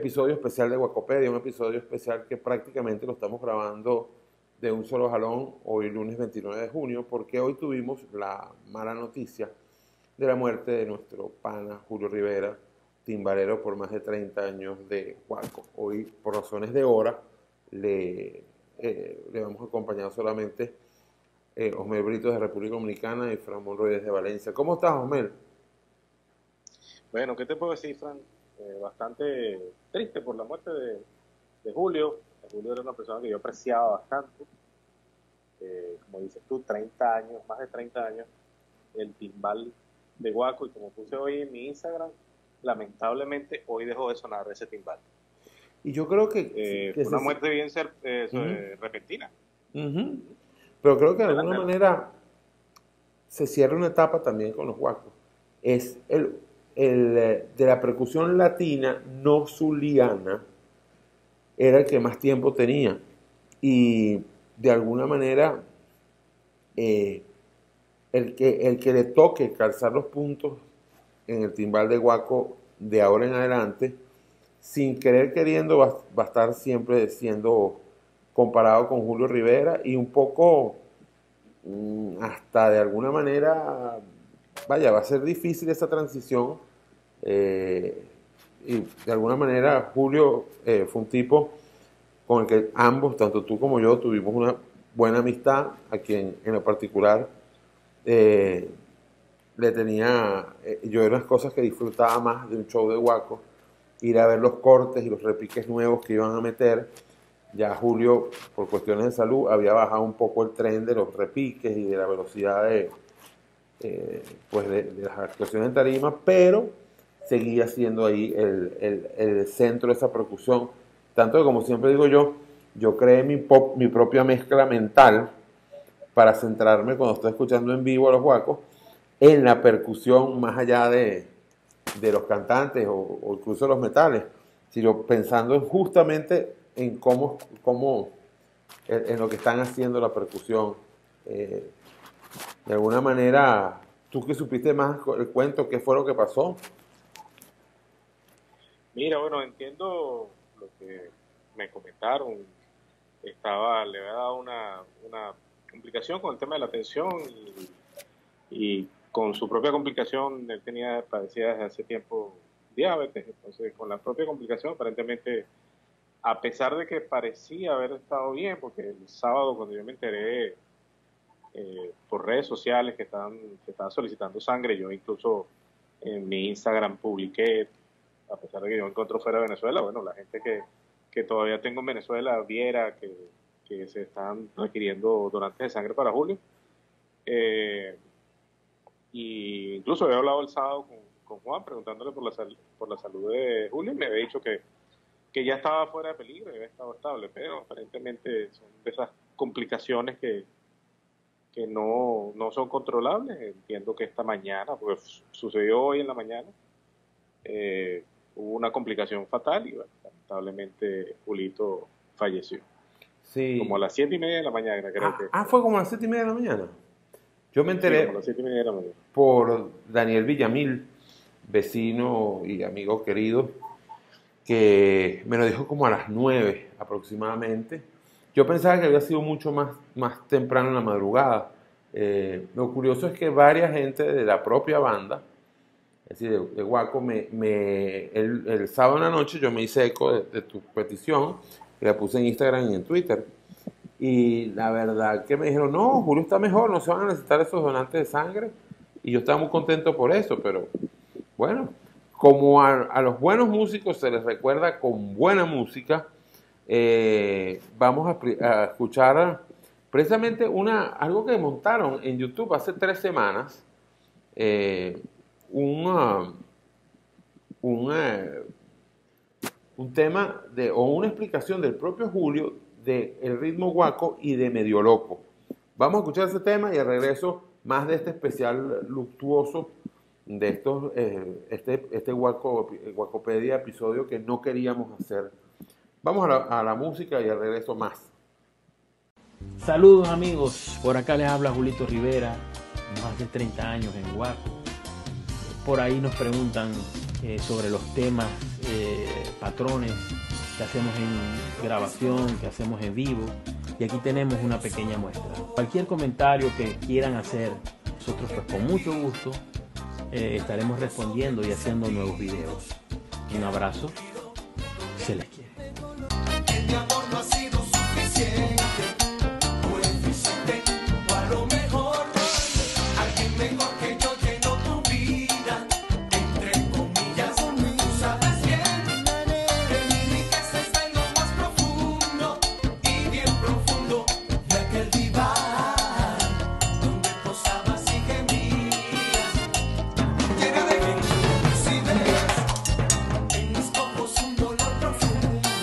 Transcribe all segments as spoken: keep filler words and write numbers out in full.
episodio especial de Guacopedia, un episodio especial que prácticamente lo estamos grabando de un solo jalón, hoy lunes veintinueve de junio, porque hoy tuvimos la mala noticia de la muerte de nuestro pana Julio Rivera, timbalero por más de treinta años de Guaco. Hoy, por razones de hora, le, eh, le vamos a acompañar solamente eh, Osmel Brito de República Dominicana y Fran Monroy desde Valencia. ¿Cómo estás, Osmel? Bueno, ¿qué te puedo decir, Fran? Eh, bastante triste por la muerte de, de Julio. Julio era una persona que yo apreciaba bastante. Eh, como dices tú, treinta años, más de treinta años, el timbal de Guaco. Y como puse hoy en mi Instagram, lamentablemente hoy dejó de sonar ese timbal. Y yo creo que... Eh, que fue una se... muerte bien ser, eh, uh-huh. repentina. Uh-huh. Pero creo que de alguna manera se cierra una etapa también con los guacos. Es el... El, de la percusión latina no zuliana era el que más tiempo tenía y de alguna manera eh, el, que, el que le toque calzar los puntos en el timbal de Guaco de ahora en adelante, sin querer queriendo, va, va a estar siempre siendo comparado con Julio Rivera y un poco hasta de alguna manera, vaya, va a ser difícil esa transición. Eh, y de alguna manera Julio eh, fue un tipo con el que ambos, tanto tú como yo, tuvimos una buena amistad, a quien en lo particular eh, le tenía, eh, yo era unas cosas que disfrutaba más de un show de Guaco, ir a ver los cortes y los repiques nuevos que iban a meter. Ya Julio, por cuestiones de salud, había bajado un poco el tren de los repiques y de la velocidad de, eh, pues de, de las actuaciones en tarima, pero seguía siendo ahí el, el, el centro de esa percusión. Tanto que, como siempre digo yo, yo creé mi, pop, mi propia mezcla mental para centrarme cuando estoy escuchando en vivo a los guacos en la percusión más allá de, de los cantantes o, o incluso los metales, sino pensando en justamente en cómo, cómo en, en lo que están haciendo la percusión. Eh, de alguna manera, tú que supiste más el cuento, ¿qué fue lo que pasó? Mira, bueno, entiendo lo que me comentaron. Estaba, le había dado una, una complicación con el tema de la tensión y, y con su propia complicación, él tenía, padecía desde hace tiempo diabetes. Entonces, con la propia complicación, aparentemente, a pesar de que parecía haber estado bien, porque el sábado cuando yo me enteré eh, por redes sociales que estaban, que estaban solicitando sangre, yo incluso en mi Instagram publiqué, a pesar de que yo me encuentro fuera de Venezuela, bueno, la gente que, que todavía tengo en Venezuela viera que, que se están requiriendo donantes de sangre para Julio. Eh, y incluso había hablado el sábado con, con Juan preguntándole por la, sal, por la salud de Julio y me había dicho que, que ya estaba fuera de peligro y había estado estable, pero aparentemente son de esas complicaciones que, que no, no son controlables. Entiendo que esta mañana, porque sucedió hoy en la mañana, eh, hubo una complicación fatal y bueno, lamentablemente Julito falleció. Sí. Como a las siete y media de la mañana, creo ah, que. Ah, fue como a las siete y media de la mañana. Yo me enteré sí, como a las siete y media de la mañana. Por Daniel Villamil, vecino y amigo querido, que me lo dijo como a las nueve aproximadamente. Yo pensaba que había sido mucho más, más temprano en la madrugada. Eh, lo curioso es que varias gente de la propia banda, es decir, de, de Guaco, me, me, el, el sábado en la noche yo me hice eco de, de tu petición y la puse en Instagram y en Twitter. Y la verdad que me dijeron, no, Julio está mejor, no se van a necesitar esos donantes de sangre. Y yo estaba muy contento por eso, pero bueno, como a, a los buenos músicos se les recuerda con buena música, eh, vamos a, a escuchar precisamente una, algo que montaron en YouTube hace tres semanas, eh, un, un, un tema de, o una explicación del propio Julio de el ritmo guaco y de Medio Loco. Vamos a escuchar ese tema y al regreso más de este especial luctuoso de estos, eh, este, este guaco, Guacopedia episodio que no queríamos hacer. Vamos a la, a la música y al regreso más. Saludos amigos, por acá les habla Julito Rivera, más de treinta años en Guaco. Por ahí nos preguntan eh, sobre los temas eh, patrones que hacemos en grabación, que hacemos en vivo, y aquí tenemos una pequeña muestra. Cualquier comentario que quieran hacer, nosotros pues con mucho gusto eh, estaremos respondiendo y haciendo nuevos videos. Un abrazo, se les quiere. Mi amor no ha sido suficiente, o eficiente, o a lo mejor alguien mejor que yo llenó tu vida, entre comillas, tú sabes bien que mi riqueza está en lo más profundo, y bien profundo, de aquel divar, donde posabas y gemías, llena de genios y ideas, en mis ojos un dolor profundo.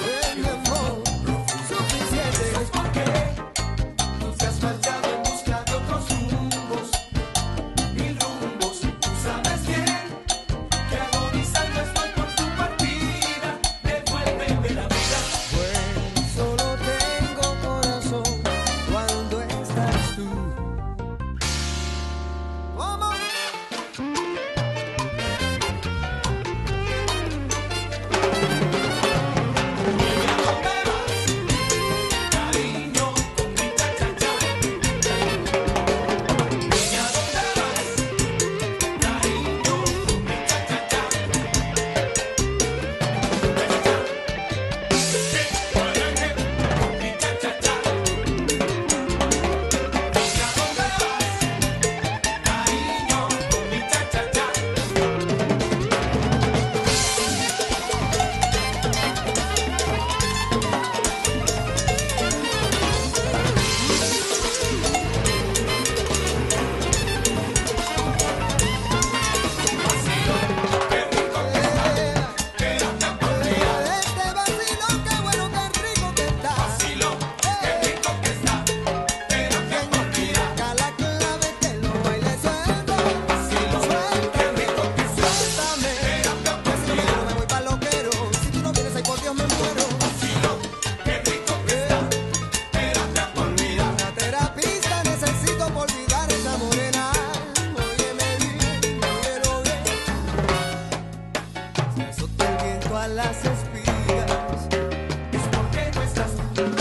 Las espigas es porque no estás.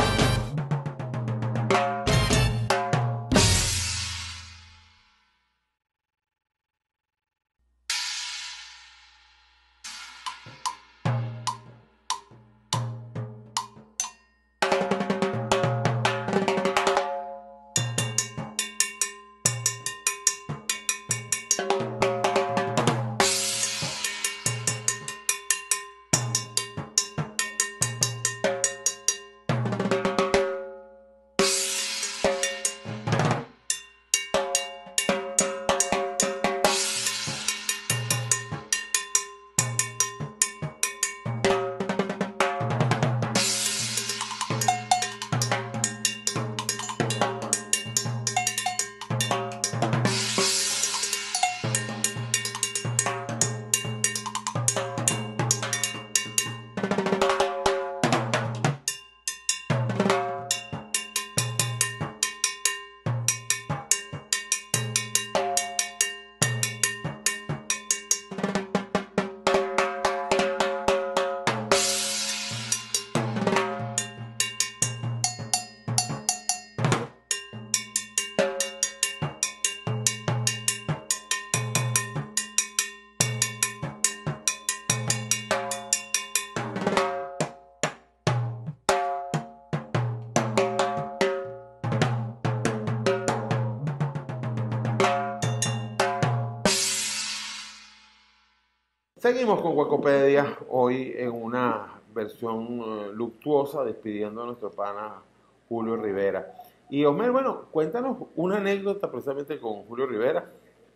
Seguimos con Huecopedia, hoy en una versión uh, luctuosa, despidiendo a nuestro pana Julio Rivera. Y Osmer, bueno, cuéntanos una anécdota precisamente con Julio Rivera.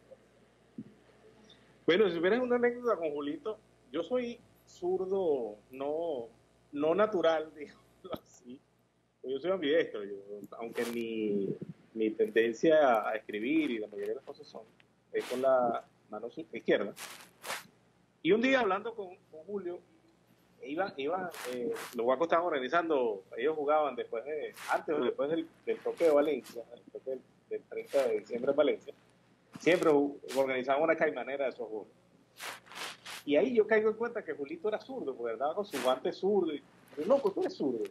Bueno, si hubieras una anécdota con Julito, yo soy zurdo, no, no natural, digámoslo así. Yo soy ambidestro, yo, aunque mi, mi tendencia a escribir y la mayoría de las cosas son es con la mano izquierda. Y un día hablando con, con Julio, iba, iba, eh, los Guacos estaban organizando, ellos jugaban después de, antes o después del, del toque de Valencia, el toque del, del treinta de diciembre en Valencia, siempre organizaban una caimanera de softball. Y ahí yo caigo en cuenta que Julito era zurdo, porque andaba con su guante zurdo. Y yo, loco, tú eres zurdo.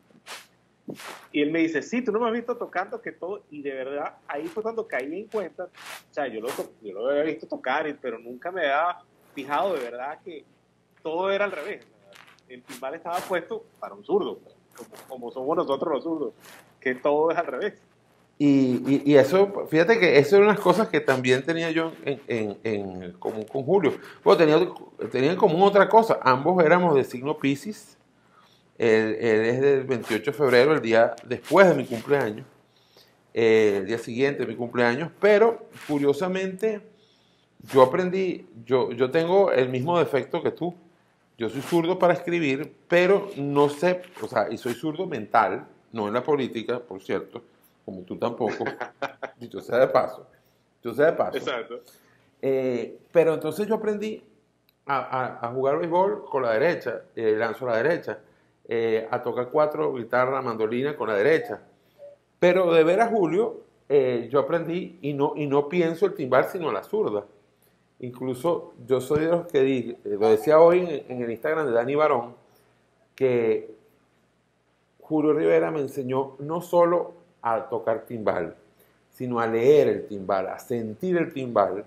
Y él me dice, sí, tú no me has visto tocando que todo. Y de verdad, ahí fue cuando caí en cuenta. O sea, yo lo, to- yo lo había visto tocar, y- pero nunca me había fijado de verdad que todo era al revés. El timbal estaba puesto para un zurdo, como, como somos nosotros los zurdos, que todo es al revés. Y, y, y eso, fíjate que eso era unas cosas que también tenía yo en, en, en común con Julio. Bueno, tenía, tenía en común otra cosa. Ambos éramos de signo Piscis. Él, él es del veintiocho de febrero, el día después de mi cumpleaños. Eh, el día siguiente de mi cumpleaños. Pero, curiosamente, yo aprendí, yo, yo tengo el mismo defecto que tú. Yo soy zurdo para escribir, pero no sé, o sea, y soy zurdo mental, no en la política, por cierto, como tú tampoco, dicho sea de paso, dicho sea de paso. Exacto. Eh, pero entonces yo aprendí a, a- a jugar béisbol con la derecha, eh, lanzo a la derecha, eh, a tocar cuatro, guitarra, mandolina con la derecha. Pero de ver a Julio, eh, yo aprendí y no, y no pienso el timbal sino a la zurda. Incluso yo soy de los que dije, eh, lo decía hoy en, en el Instagram de Dani Barón, que Julio Rivera me enseñó no solo a tocar timbal, sino a leer el timbal, a sentir el timbal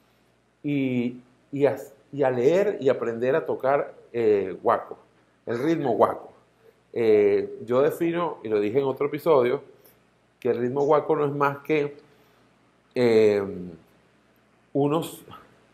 y, y, a, y a leer y aprender a tocar eh, guaco, el ritmo guaco. Eh, yo defino, y lo dije en otro episodio, que el ritmo guaco no es más que eh, unos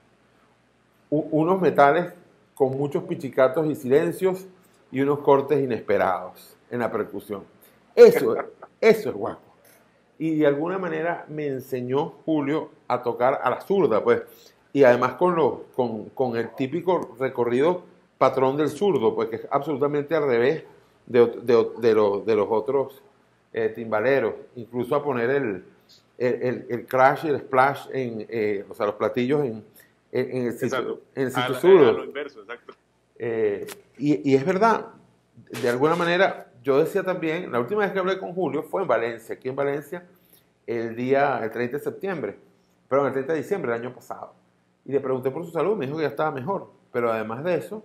u- unos metales con muchos pichicatos y silencios y unos cortes inesperados en la percusión. Eso, eso es guapo. Y de alguna manera me enseñó Julio a tocar a la zurda, pues. Y además con, lo, con, con el típico recorrido patrón del zurdo, pues que es absolutamente al revés de, de, de, los, de los otros eh, timbaleros. Incluso a poner el, el, el, el crash y el splash, en, eh, o sea, los platillos en, en, en el sitio, Exacto. en el sitio A, zurdo. a lo inverso, exacto. Eh, y, y es verdad, de alguna manera, yo decía también, la última vez que hablé con Julio fue en Valencia, aquí en Valencia, el día, el treinta de septiembre, perdón, el treinta de diciembre del año pasado. Y le pregunté por su salud, me dijo que ya estaba mejor. Pero además de eso,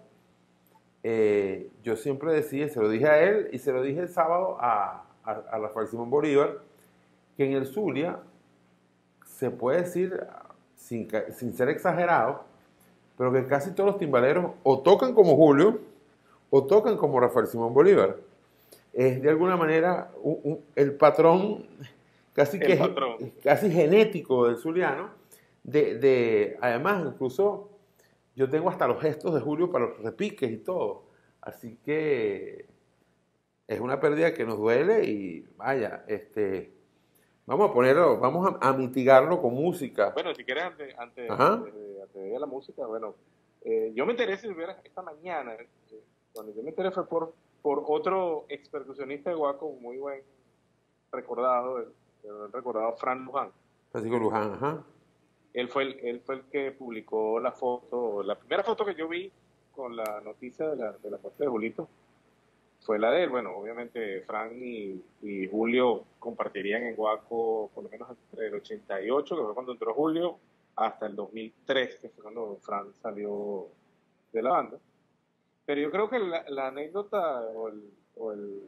eh, yo siempre decía, se lo dije a él y se lo dije el sábado a, a, a Rafael Simón Bolívar, que en el Zulia se puede decir, sin, ca- sin ser exagerado, pero que casi todos los timbaleros o tocan como Julio o tocan como Rafael Simón Bolívar. Es de alguna manera un- un- el patrón casi El que patrón. casi genético del zuliano. De, de, además, incluso yo tengo hasta los gestos de Julio para los repiques y todo. Así que es una pérdida que nos duele y vaya, este, vamos a ponerlo, vamos a, a mitigarlo con música. Bueno, si quieres, antes, antes, Ajá. antes de, antes de ir a la música, bueno, eh, yo me enteré, si hubiera esta mañana, eh, cuando yo me enteré fue por, por otro ex percusionista de Guaco, muy buen recordado, el, el recordado Fran Luján. Francisco Luján, ajá. Él fue, el, él fue el que publicó la foto, la primera foto que yo vi con la noticia de la, de la muerte de Julito, fue la de él. Bueno, obviamente Fran y, y Julio compartirían en Guaco por lo menos entre el ochenta y ocho, que fue cuando entró Julio, hasta el dos mil tres, que fue cuando Fran salió de la banda. Pero yo creo que la, la anécdota o, el, o el,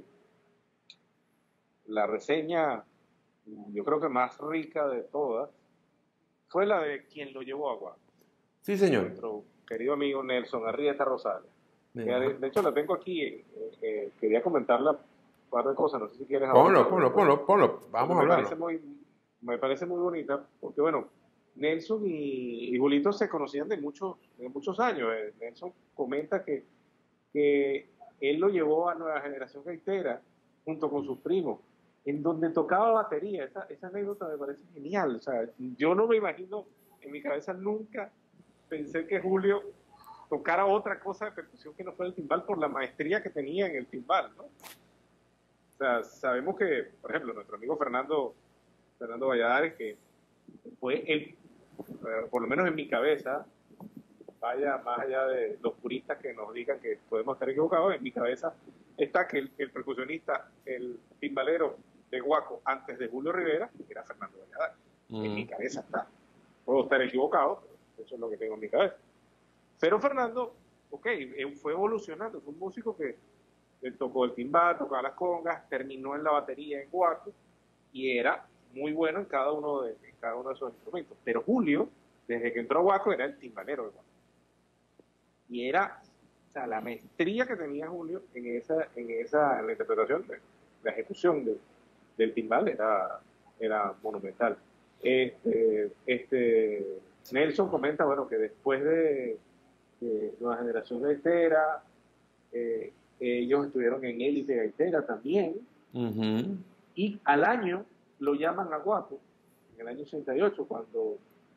la reseña, yo creo que más rica de todas, fue la de quien lo llevó a Guaco. Sí, señor. Nuestro querido amigo Nelson Arrieta Rosales. Que Ajá. De, de hecho, la tengo aquí. eh, eh, quería comentarla un par de cosas. No sé si quieres Ponlo, hablar. ponlo, ponlo, ponlo. Vamos a me hablar. parece muy Me parece muy bonita. Porque, bueno, Nelson y, y Julito se conocían de muchos, de muchos años. Eh, Nelson comenta que, que él lo llevó a Nueva Generación Gaitera junto con sus primos, en donde tocaba batería. Esa, esa anécdota me parece genial. O sea, yo no me imagino, en mi cabeza nunca pensé que Julio tocara otra cosa de percusión que no fuera el timbal por la maestría que tenía en el timbal, ¿no? O sea, sabemos que, por ejemplo, nuestro amigo Fernando, Fernando Valladares, que fue el, por lo menos en mi cabeza, vaya más allá de los puristas que nos digan que podemos estar equivocados, en mi cabeza está que el, el percusionista, el timbalero de Guaco antes de Julio Rivera, era Fernando Valladares. Mm. En mi cabeza está. Puedo estar equivocado, pero eso es lo que tengo en mi cabeza. Pero Fernando ok, eh, fue evolucionando, fue un músico que él tocó el timbal, tocaba las congas, terminó en la batería en Guaco y era muy bueno en cada uno de, en cada uno de esos instrumentos. Pero Julio, desde que entró a Guaco, era el timbalero de Guaco. Y era, o sea, la maestría que tenía Julio en esa, en esa, en la interpretación, de, la ejecución de, del timbal era, era monumental. Este, este, Nelson comenta, bueno, que después de, de Nueva Generación Gaitera, eh, ellos estuvieron en Élite Gaitera también, Ujú. y al año lo llaman a Guaco, en el año ochenta y ocho, cuando,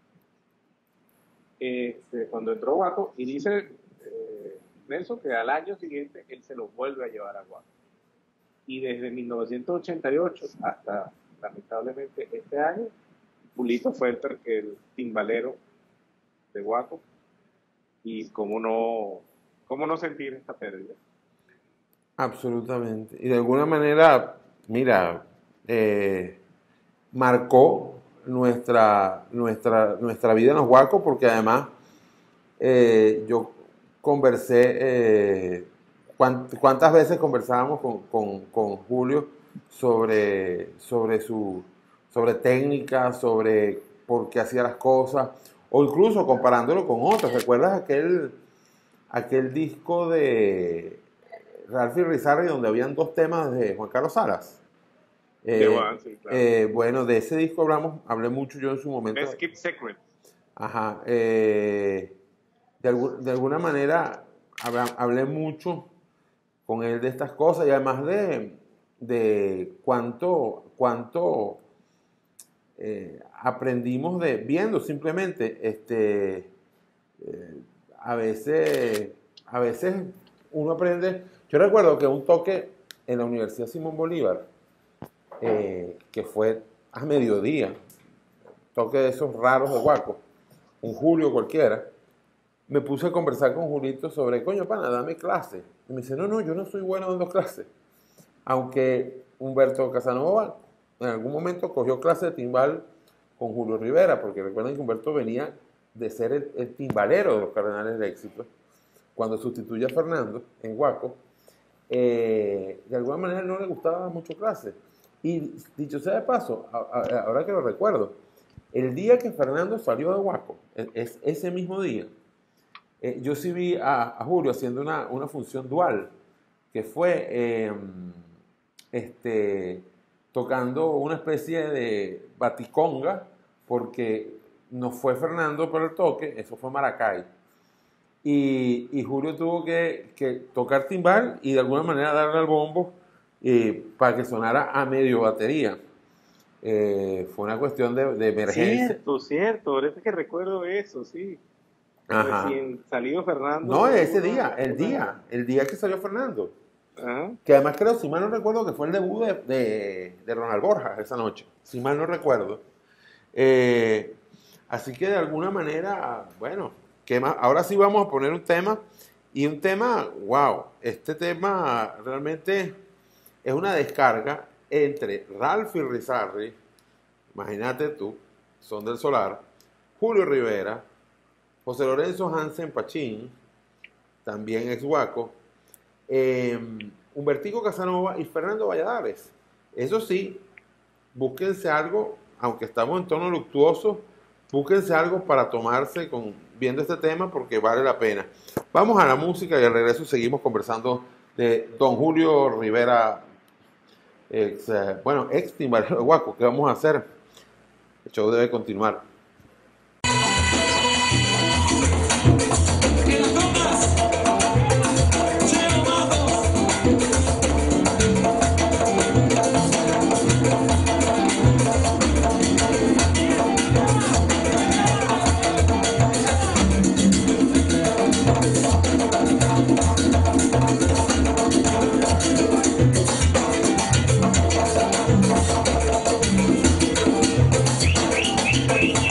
este, cuando entró Guaco, y dice eh, Nelson que al año siguiente él se lo vuelve a llevar a Guaco. Y desde mil novecientos ochenta y ocho hasta, lamentablemente, este año, Julito fue el, el timbalero de Guaco, y cómo no, cómo no sentir esta pérdida. Absolutamente. Y de alguna manera, mira, eh, marcó nuestra, nuestra, nuestra vida en los Guacos, porque además eh, yo conversé, eh, cuan- cuántas veces conversábamos con, con- con Julio sobre, sobre su sobre técnica, sobre por qué hacía las cosas, o incluso comparándolo con otros. ¿Recuerdas aquel, aquel disco de Ralph y Rizarri donde habían dos temas de Juan Carlos Salas? De Eh, Juan, sí, claro. eh, bueno, de ese disco hablamos, hablé mucho yo en su momento. Let's Keep Secret. Ajá. eh, de, algu- de alguna manera habla- hablé mucho con él de estas cosas, y además de, de cuánto, cuánto eh, aprendimos de viendo simplemente, este, eh, a veces, a veces uno aprende. Yo recuerdo que un toque en la Universidad Simón Bolívar, eh, que fue a mediodía, toque de esos raros de Guaco, un julio cualquiera, me puse a conversar con Julito sobre, coño, pana, dame clase. Y me dice, no, no, yo no soy bueno dando clases. Aunque Humberto Casanova en algún momento cogió clase de timbal con Julio Rivera, porque recuerden que Humberto venía de ser el, el timbalero de los Cardenales del Éxito, cuando sustituye a Fernando en Guaco. Eh, de alguna manera no le gustaba mucho clase. Y dicho sea de paso, a- a- ahora que lo recuerdo, el día que Fernando salió de Guaco, es, es ese mismo día, eh, yo sí vi a, a Julio haciendo una, una función dual, que fue eh, este, tocando una especie de baticonga, porque no fue Fernando por el toque, eso fue Maracay. Y, y Julio tuvo que, que tocar timbal y de alguna manera darle al bombo eh, para que sonara a medio batería. Eh, fue una cuestión de, de emergencia. Cierto, cierto, ahorita que recuerdo eso, sí. Ajá. Recién salido Fernando. No, ese una- día, el una- día, el día que salió Fernando. Ajá. Que además creo, si mal no recuerdo, que fue el debut de, de, de Ronald Borja esa noche. Si mal no recuerdo. Eh, así que de alguna manera, bueno, ¿qué más? Ahora sí vamos a poner un tema. Y un tema, wow, este tema realmente es una descarga entre Ralph y Rizarri, imagínate tú, Son del Solar, Julio Rivera, José Lorenzo Hansen Pachín, también ex Guaco, eh, Humbertico Casanova y Fernando Valladares. Eso sí, búsquense algo, aunque estamos en tono luctuoso, búsquense algo para tomarse con, viendo este tema, porque vale la pena. Vamos a la música y al regreso seguimos conversando de don Julio Rivera, ex, eh, bueno, ex timbalero de Guaco. ¿Qué vamos a hacer? El show debe continuar. Thank you.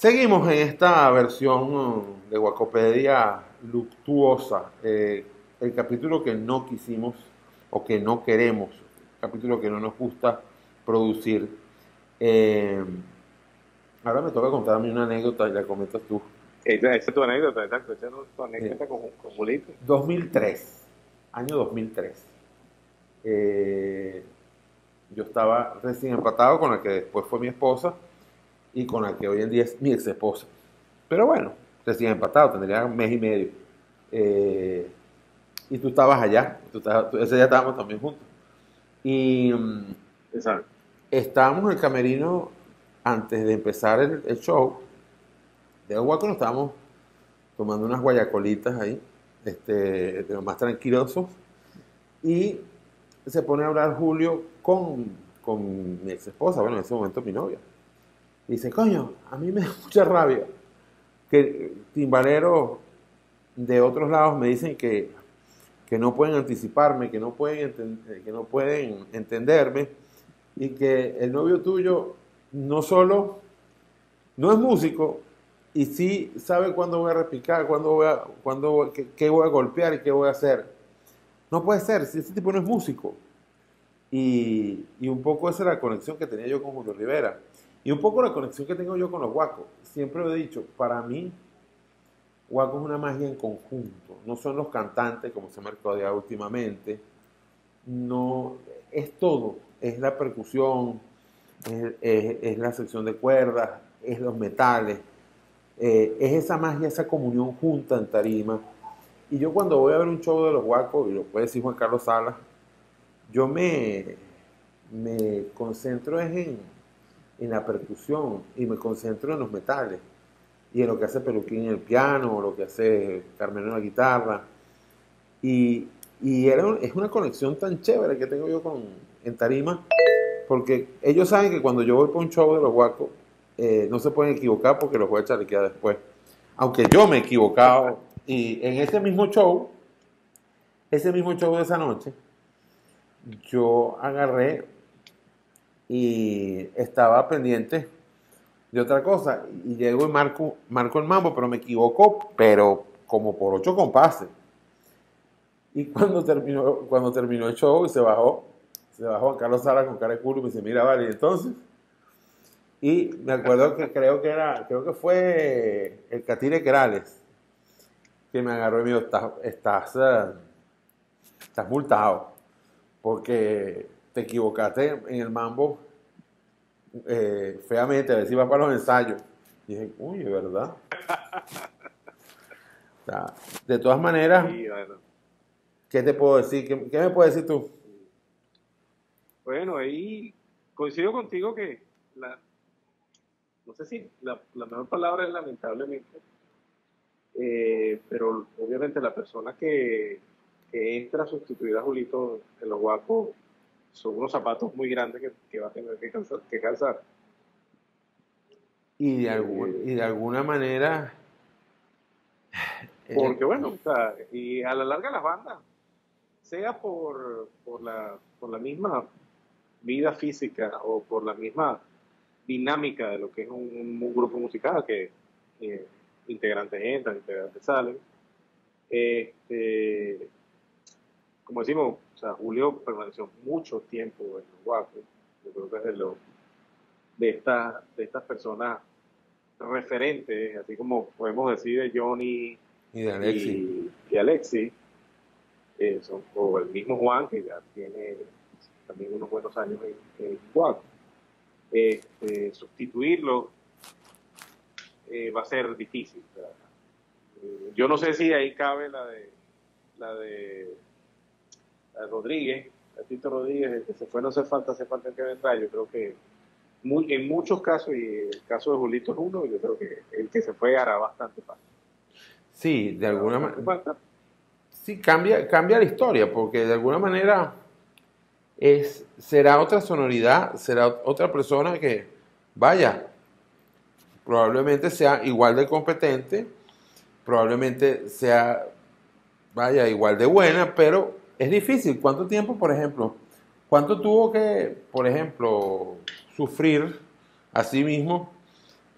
Seguimos en esta versión uh, de Guacopedia luctuosa, eh, el capítulo que no quisimos o que no queremos, capítulo que no nos gusta producir. Eh, ahora me toca contarme una anécdota y la comentas tú. Esa, esa es tu anécdota, exacto. Esa es tu anécdota Eh, con, con Julito. dos mil tres, año dos mil tres. Eh, yo estaba recién empatado con la que después fue mi esposa y con la que hoy en día es mi ex esposa. Pero bueno, recién empatado, tendría un mes y medio. Eh, y tú estabas allá, tú estabas, tú- ese día estábamos también juntos. Y mm, Exacto. estábamos en el camerino antes de empezar el, el show. De Guaco nos estábamos tomando unas guayacolitas ahí, este, de los más tranquilosos. Y se pone a hablar Julio con, con mi ex esposa, bueno, en ese momento mi novia. Y dice, coño, a mí me da mucha rabia que timbaleros de otros lados me dicen que, que no pueden anticiparme, que no pueden, enten- que no pueden entenderme y que el novio tuyo no solo no es músico y sí sabe cuándo voy a repicar, cuándo voy a, cuándo, voy- qué, qué voy a golpear y qué voy a hacer. No puede ser, si ese tipo no es músico. Y, y un poco esa es la conexión que tenía yo con Julio Rivera. Y un poco la conexión que tengo yo con los guacos. Siempre lo he dicho, para mí, guaco es una magia en conjunto. No son los cantantes como se ha mercadeado últimamente. No, es todo. Es la percusión, es, es- es la sección de cuerdas, es los metales. Eh, es esa magia, esa comunión junta en tarima. Y yo cuando voy a ver un show de los guacos, y lo puede decir Juan Carlos Salas, yo me, me concentro es en, en la percusión y me concentro en los metales y en lo que hace Peluquín en el piano o lo que hace Carmen en la guitarra. Y, y era un- es una conexión tan chévere que tengo yo con, en tarima porque ellos saben que cuando yo voy para un show de los guacos eh, no se pueden equivocar porque los voy a chalequear después. Aunque yo me he equivocado y en ese mismo show, ese mismo show de esa noche, yo agarré y estaba pendiente de otra cosa. Y llego y marco, marco el mambo, pero me equivoco, pero como por ocho compases. Y cuando terminó, cuando terminó el show y se bajó, se bajó Juan Carlos Sala con cara de culo y me dice, mira, vale, y entonces. Y me acuerdo que creo que era, creo que fue el Catire Querales que me agarró y me dijo, estás, estás, eh, estás multado porque te equivocaste en el mambo eh, feamente, a ver si vas para los ensayos. Y dije, uy, es verdad. O sea, de todas maneras, Y bueno, ¿qué te puedo decir? ¿Qué, qué me puedes decir tú? bueno, ahí coincido contigo que la, no sé si la, la mejor palabra es lamentablemente, eh, pero obviamente la persona que, que entra a sustituir a Julito en los guapos son unos zapatos muy grandes que, que va a tener que calzar. Que calzar. Y de, algún- y de alguna manera, eh, Porque bueno, o sea, y a la larga las bandas, sea por, por, la, por la misma vida física o por la misma dinámica de lo que es un, un grupo musical, que eh, integrantes entran, integrantes salen, este, como decimos, o sea, Julio permaneció mucho tiempo en los guapos. Yo creo que es de, los- de, estas de estas personas referentes, así como podemos decir de Johnny y de Alexis. y, y Alexis, eh, son- o el mismo Juan, que ya tiene también unos buenos años en, en Guaco. Este, sustituirlo eh, va a ser difícil. O sea, eh, yo no sé si ahí cabe la de la de, la de Rodríguez, la de Tito Rodríguez, el que se fue no hace falta, hace falta el que vendrá. Yo creo que muy, en muchos casos, y el caso de Julito es uno, yo creo que el que se fue hará bastante falta. Sí, de alguna Bastante manera. falta. Sí, cambia, cambia la historia, porque de alguna manera es, será otra sonoridad, será otra persona que, vaya, probablemente sea igual de competente, probablemente sea, vaya, igual de buena, pero es difícil. ¿Cuánto tiempo, por ejemplo, cuánto tuvo que, por ejemplo, sufrir a sí mismo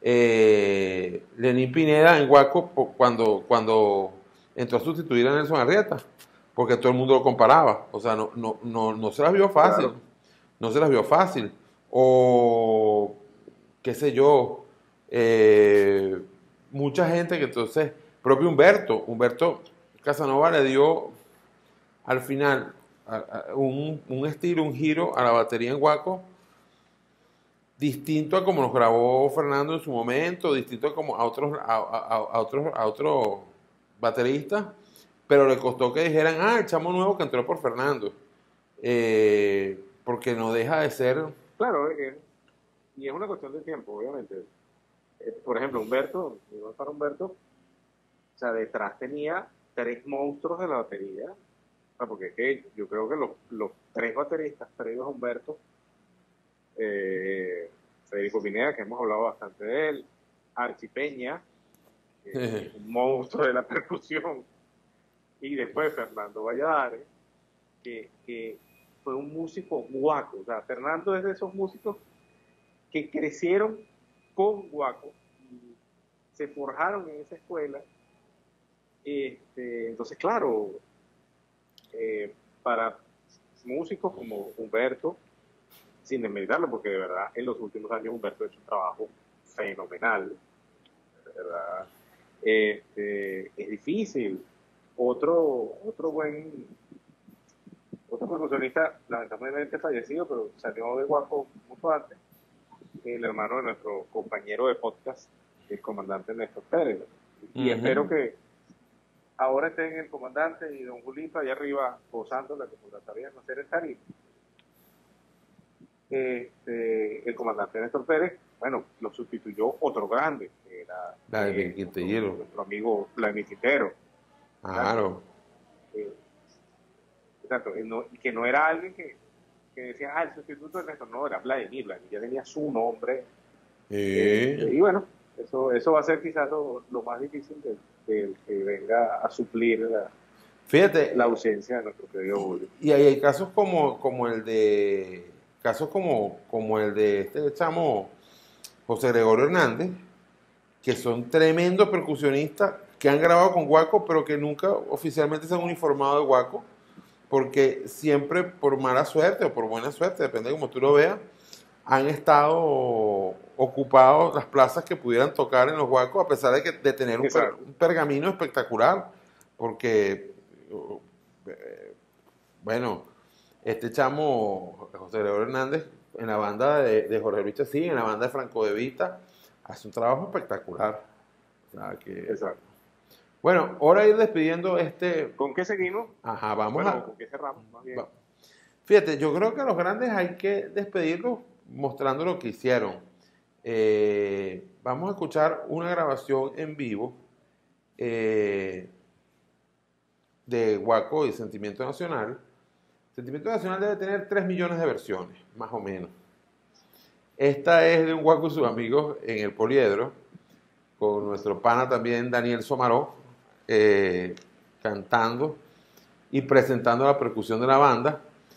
eh, Lenín Pineda en Guaco po- cuando, cuando entró a sustituir a Nelson Arrieta, porque todo el mundo lo comparaba. O sea, no, no, no, no se las vio fácil. Claro. No se las vio fácil. O, qué sé yo, eh, mucha gente que entonces, propio Humberto, Humberto Casanova le dio al final a- a- un, un estilo, un giro a la batería en Guaco distinto a como nos grabó Fernando en su momento, distinto a como a otros a, a- a otros a otros bateristas, pero le costó que dijeran, ah, el chamo nuevo que entró por Fernando. Eh, porque no deja de ser. Claro, eh, y es una cuestión de tiempo, obviamente. Eh, por ejemplo, Humberto, digo, para Humberto, o sea, detrás tenía tres monstruos de la batería. O sea, porque es que yo creo que los, los tres bateristas previos a Humberto, eh, Federico Pineda, que hemos hablado bastante de él, Archie Peña, que es un monstruo de la percusión, y después Fernando Valladares, que, que fue un músico guaco. O sea, Fernando es de esos músicos que crecieron con guaco y se forjaron en esa escuela. Este, entonces, claro, eh, para músicos como Humberto, sin desmeritarlo, porque de verdad en los últimos años Humberto ha hecho un trabajo fenomenal, de verdad, este, es difícil. Otro, otro buen, otro percusionista, lamentablemente fallecido, pero salió de Guaco mucho antes, el hermano de nuestro compañero de podcast, el comandante Néstor Pérez. Y Ujú. espero que ahora estén el comandante y don Julito allá arriba gozándola como la sabían hacer en Tarima. Este, el comandante Néstor Pérez, bueno, lo sustituyó otro grande, que era Vladimir eh, Quintero. nuestro, nuestro amigo Vladimir Quintero. Claro. Eh, exacto, y no- y que no era alguien que, que decía, ah, el sustituto de Néstor, no, era Vladimir, Vladimir ya tenía su nombre. Eh, Este, y bueno, eso, eso va a ser quizás lo, lo más difícil del del que venga a suplir la, Fíjate, la ausencia de nuestro querido Julio. y hay, hay casos como, como el de casos como, como el de este chamo José Gregorio Hernández, que son tremendos percusionistas que han grabado con Guaco, pero que nunca oficialmente se han uniformado de Guaco, porque siempre por mala suerte o por buena suerte, depende de cómo tú lo veas, han estado ocupados las plazas que pudieran tocar en los Guacos, a pesar de, que, de tener un, per- Exacto. un pergamino espectacular, porque, eh, bueno, este chamo, José Gregorio Hernández, en la banda de, de Jorge Luis Chacín, en la banda de Franco de Vita, hace un trabajo espectacular. O sea, que, Exacto. bueno, ahora ir despidiendo este. ¿Con qué seguimos? Ajá, vamos Bueno, a. ¿con qué cerramos? Más bien. va- Fíjate, yo creo que a los grandes hay que despedirlos mostrando lo que hicieron. Eh, vamos a escuchar una grabación en vivo eh, de Guaco y Sentimiento Nacional. Sentimiento Nacional debe tener tres millones de versiones, más o menos. Esta es de un Guaco y sus amigos en el Poliedro, con nuestro pana también Daniel Somaró, eh, cantando y presentando la percusión de la banda.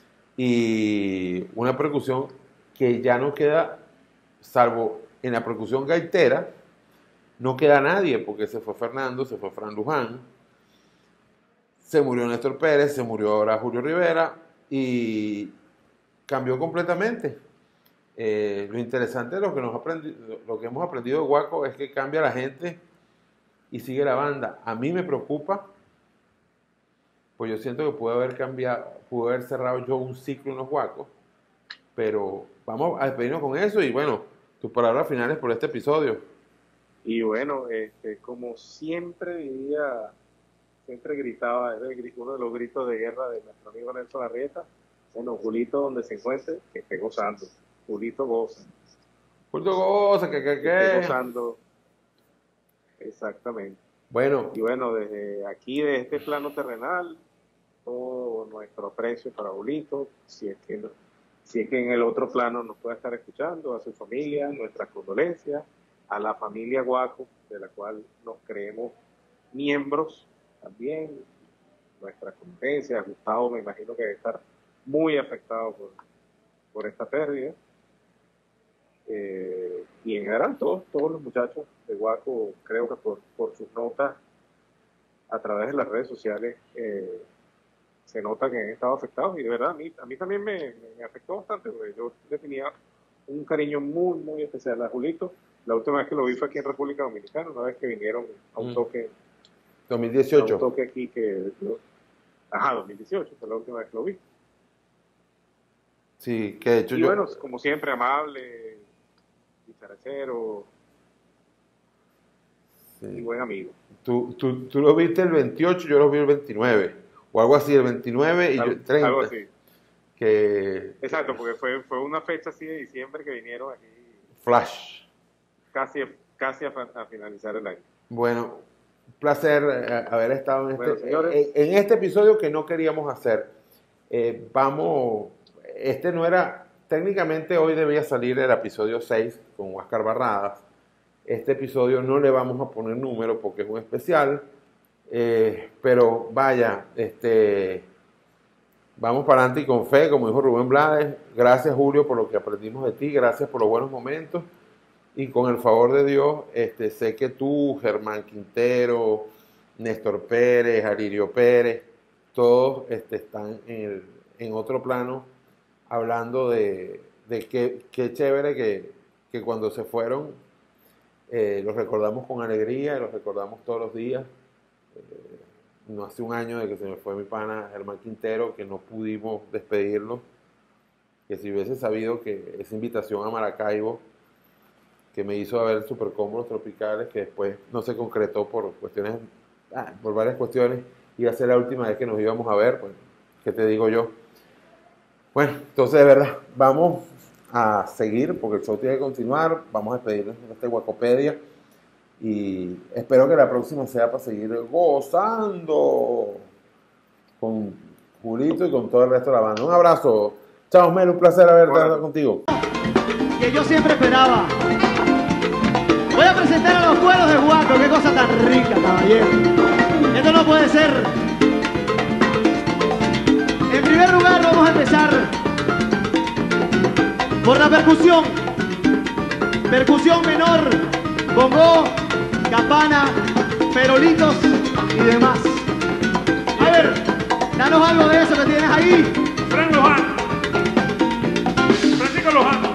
Y una percusión que ya no queda, salvo en la percusión gaitera, no queda nadie, porque se fue Fernando, se fue Fran Luján, se murió Néstor Pérez, se murió ahora Julio Rivera, y cambió completamente. Eh, lo interesante de lo que, nos aprendi- lo que hemos aprendido de Guaco es que cambia la gente y sigue la banda. A mí me preocupa, pues yo siento que pude haber cambiado, pude haber cerrado yo un ciclo en los Guacos, pero vamos a despedirnos con eso y bueno, tus palabras finales por este episodio. Y bueno, este, como siempre diría, siempre gritaba, era el gri- uno de los gritos de guerra de nuestro amigo Nelson Arrieta, bueno, Julito donde se encuentre, que esté gozando. Julito goza, Julio Goza, que, que, que esté que. gozando, exactamente. Bueno, Y bueno, desde aquí, de este plano terrenal, todo nuestro aprecio para Julito, si es que no- si es que en el otro plano nos puede estar escuchando, a su familia, nuestras condolencias, a la familia Guaco, de la cual nos creemos miembros también, nuestras condolencias. Gustavo me imagino que debe estar muy afectado por, por esta pérdida. Eh, y en general todos, todos los muchachos de Guaco, creo que por, por sus notas a través de las redes sociales, eh, se nota que han estado afectados y de verdad a mí, a mí también me, me afectó bastante porque yo le tenía un cariño muy, muy especial a Julito. La última vez que lo vi fue aquí en República Dominicana, una vez que vinieron a un toque, dos mil a dieciocho. un toque aquí que... Ajá, dos mil dieciocho fue la última vez que lo vi. Sí, que de hecho Y yo... bueno, como siempre, amable, dicharachero Sí. y buen amigo. Tú, tú, tú lo viste el veintiocho, yo lo vi el veintinueve, o algo así, el veintinueve y yo Algo, el treinta. algo así. Que Exacto, porque fue, fue una fecha así de diciembre que vinieron aquí Flash. casi, casi a, fa- a finalizar el año. Bueno, un placer eh, haber estado en Bueno, este, señores. en, en este episodio que no queríamos hacer. Eh, vamos, este no era, técnicamente hoy debía salir el episodio seis con Oscar Barradas. Este episodio no le vamos a poner número porque es un especial, eh, pero vaya, este, vamos para adelante y con fe, como dijo Rubén Blades. Gracias, Julio, por lo que aprendimos de ti, gracias por los buenos momentos. Y con el favor de Dios, este, sé que tú, Germán Quintero, Néstor Pérez, Alirio Pérez, todos este, están en, el- en otro plano hablando de, de qué, qué chévere que, que cuando se fueron eh, los recordamos con alegría y los recordamos todos los días. Eh, no hace un año de que se me fue mi pana Germán Quintero, que no pudimos despedirlo, que si hubiese sabido que esa invitación a Maracaibo que me hizo ver Supercómodos Tropicales, que después no se concretó por cuestiones, ah, por varias cuestiones, iba a ser la última vez que nos íbamos a ver, pues, ¿qué te digo yo? Bueno, entonces de verdad, vamos a seguir, porque el show tiene que continuar, vamos a despedirnos de este Guacopedia, y espero que la próxima sea para seguir gozando con Julito y con todo el resto de la banda. Un abrazo, chao Mel, un placer haber Hola. estado contigo. Que yo siempre esperaba. Voy a presentar a los cueros de Guaco, qué cosa tan rica, caballero. Esto no puede ser. En primer lugar vamos a empezar por la percusión. Percusión menor, bongo, campana, perolitos y demás. A ver, danos algo de eso que tienes ahí. Fran Lojano. Francisco Lojano.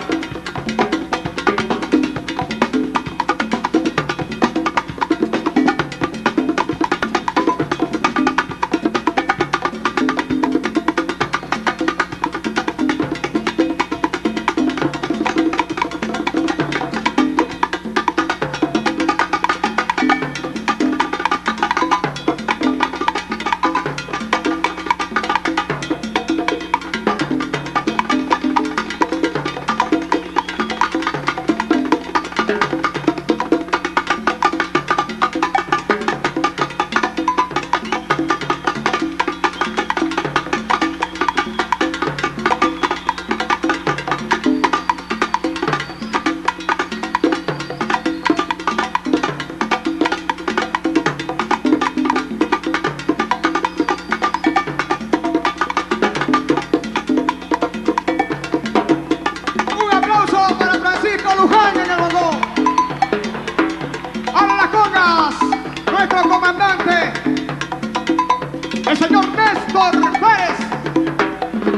Un aplauso para Francisco Luján en el bongo. A las congas, nuestro comandante, el señor Néstor Pérez.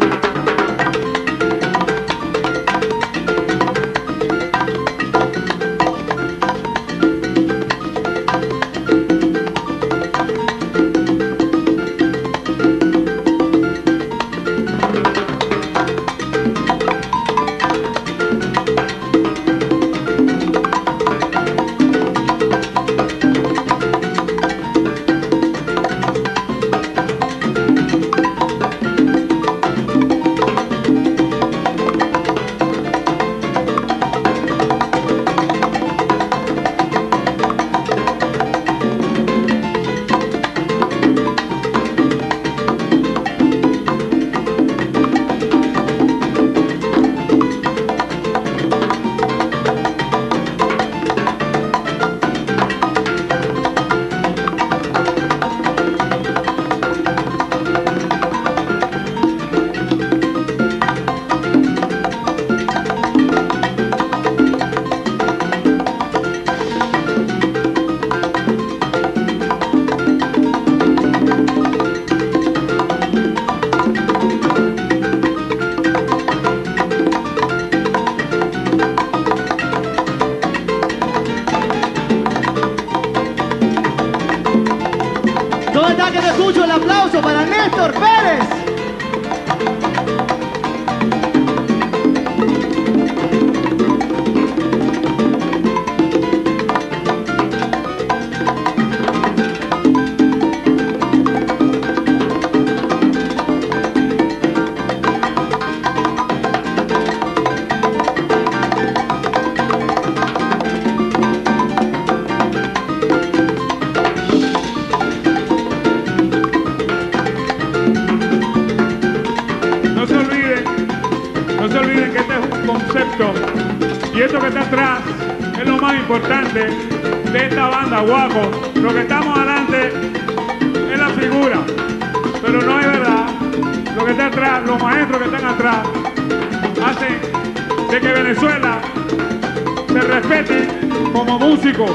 No se olviden que este es un concepto y esto que está atrás es lo más importante de esta banda, Guaco. Lo que estamos adelante es la figura, pero no es verdad. Lo que está atrás, los maestros que están atrás, hacen de que Venezuela se respete como músico.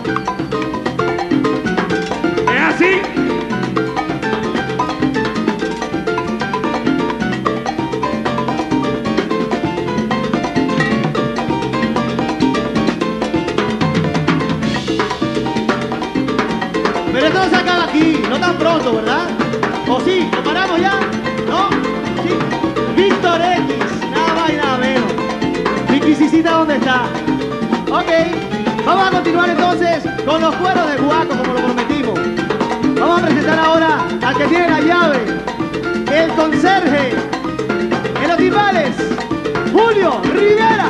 ¿Es así? Pero esto no se acaba aquí, no tan pronto, ¿verdad? ¿O sí? ¿Lo paramos ya? ¿No? Sí. Víctor X, nada más y nada menos. Viquisicita, ¿dónde está? Ok, vamos a continuar entonces con los cueros de Guaco, como lo prometimos. Vamos a presentar ahora al que tiene la llave, el conserje, en los timbales, Julio Rivera.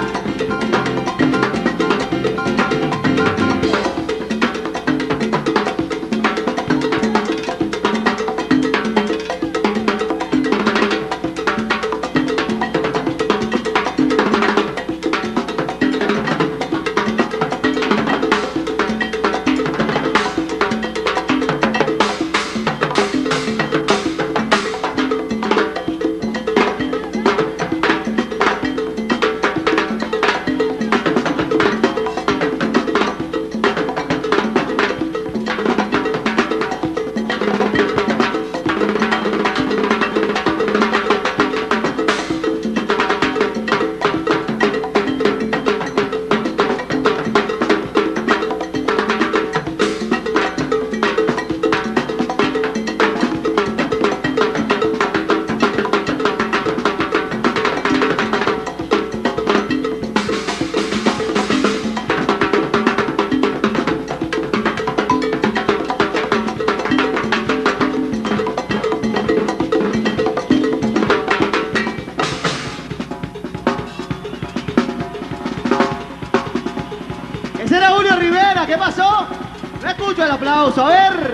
Ese era Julio Rivera, ¿qué pasó? No escucho el aplauso, a ver.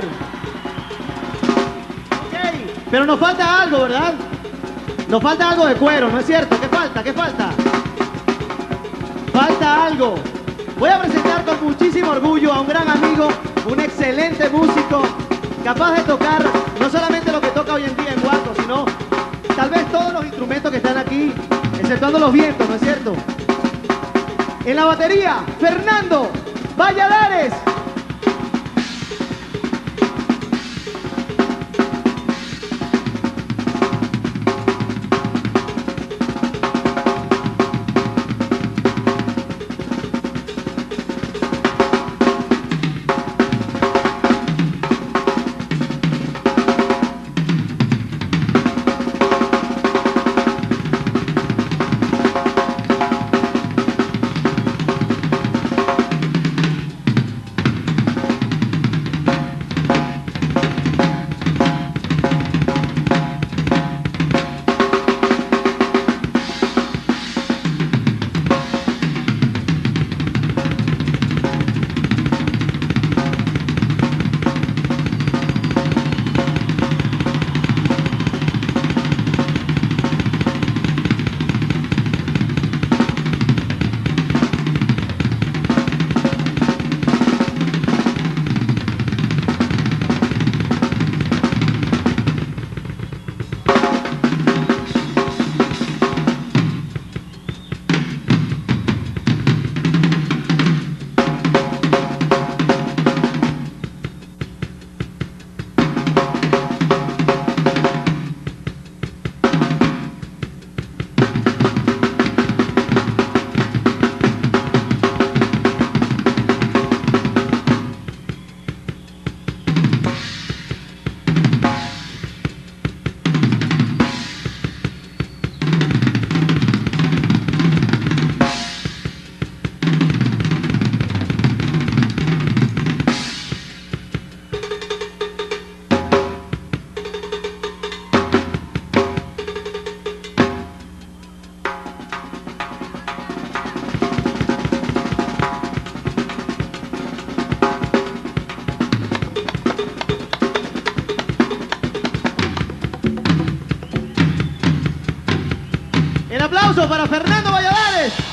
Ok, pero nos falta algo, ¿verdad? Nos falta algo de cuero, ¿no es cierto? ¿Qué falta? ¿Qué falta? Falta algo. Voy a presentar con muchísimo orgullo a un gran amigo, un excelente músico, capaz de tocar no solamente lo que toca hoy en día en Guaco, sino tal vez todos los instrumentos que están aquí, exceptuando los vientos, ¿no es cierto? En la batería, Fernando Valladares. aplauso para Fernando Valladares.